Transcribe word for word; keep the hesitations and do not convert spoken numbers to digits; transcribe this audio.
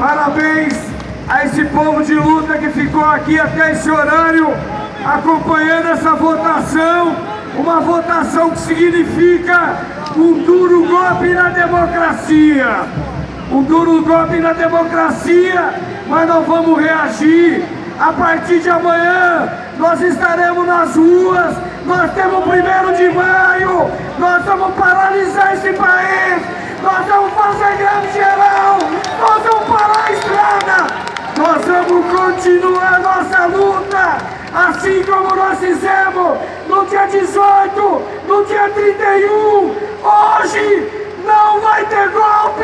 Parabéns a esse povo de luta que ficou aqui até esse horário, acompanhando essa votação, uma votação que significa um duro golpe na democracia. Um duro golpe na democracia, mas nós vamos reagir. A partir de amanhã, nós estaremos nas ruas, nós temos o primeiro de maio, nós vamos paralisar esse país, nós vamos fazer greve geral, nós vamos parar a estrada, nós vamos continuar nossa luta, assim como nós fizemos no dia dezoito, no dia trinta e um, hoje não vai ter golpe!